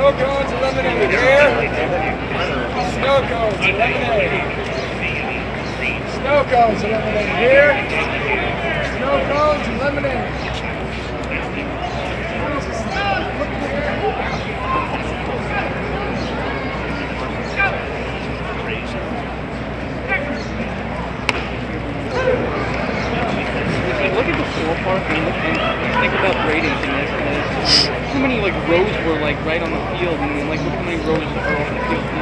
Snow cones and lemonade here. Snow cones and lemonade. Snow cones and lemonade here. Snow cones and lemonade. Look at the ballpark and think about ratings and this. How many like rows were like right on the field, and then like look how many rows are off the field.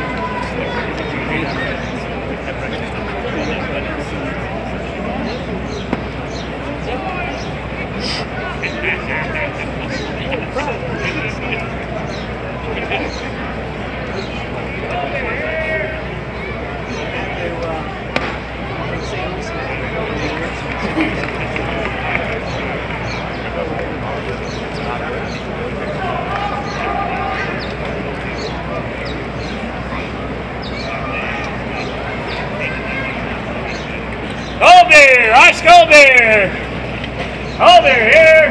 Colby, Ross Colby! Colby here!